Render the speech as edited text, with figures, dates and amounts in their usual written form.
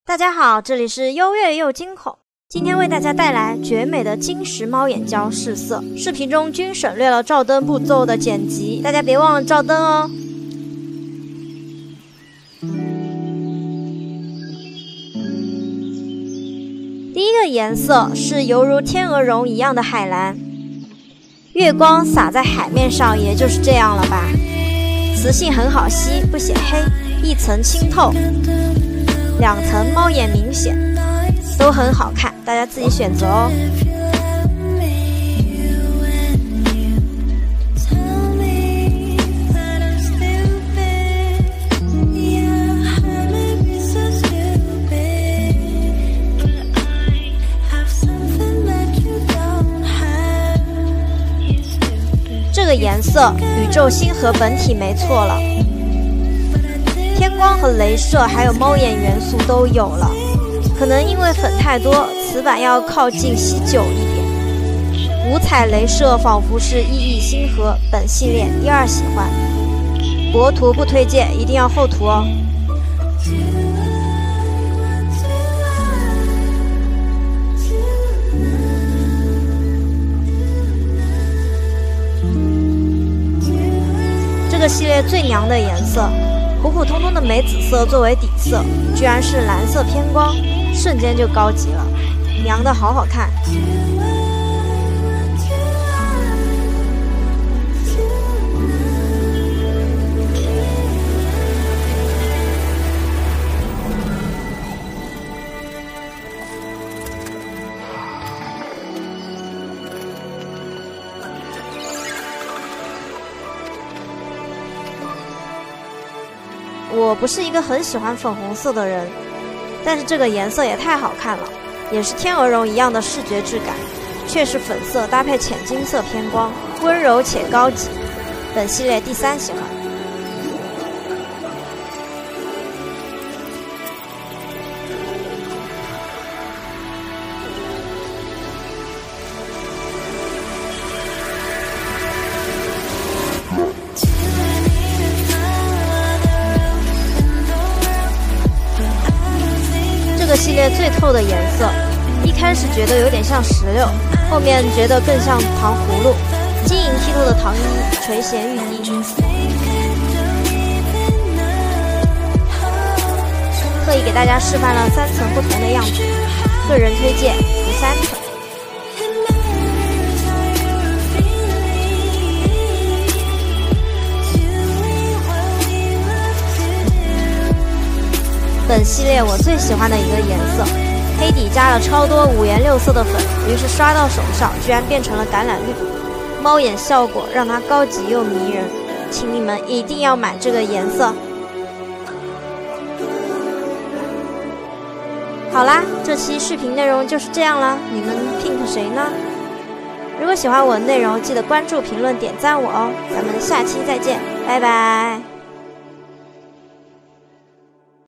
大家好，这里是优越又惊恐，今天为大家带来绝美的金石猫眼胶试色。视频中均省略了照灯步骤的剪辑，大家别忘了照灯哦。第一个颜色是犹如天鹅绒一样的海蓝，月光洒在海面上，也就是这样了吧。磁性很好吸，不显黑，一层清透，两层猫眼明显，都很好看，大家自己选择哦。这个颜色宇宙星河本体没错了，天光和镭射还有猫眼元素都有了，可能因为粉太多，瓷板要靠近吸久一点。五彩镭射仿佛是熠熠星河，本系列第二喜欢，薄涂不推荐，一定要厚涂哦。这个系列最娘的颜色，普普通通的梅紫色作为底色，居然是蓝色偏光，瞬间就高级了，娘的好好看。我不是一个很喜欢粉红色的人，但是这个颜色也太好看了，也是天鹅绒一样的视觉质感，却是粉色搭配浅金色偏光，温柔且高级，本系列第三喜欢。这个系列最透的颜色，一开始觉得有点像石榴，后面觉得更像糖葫芦，晶莹剔透的糖衣垂涎欲滴。特意给大家示范了3层不同的样子，个人推荐涂3层。本系列我最喜欢的一个颜色，黑底加了超多5颜6色的粉，于是刷到手上居然变成了橄榄绿，猫眼效果让它高级又迷人，请你们一定要买这个颜色。好啦，这期视频内容就是这样了，你们 pink 谁呢？如果喜欢我的内容，记得关注、评论、点赞我哦，咱们下期再见，拜拜。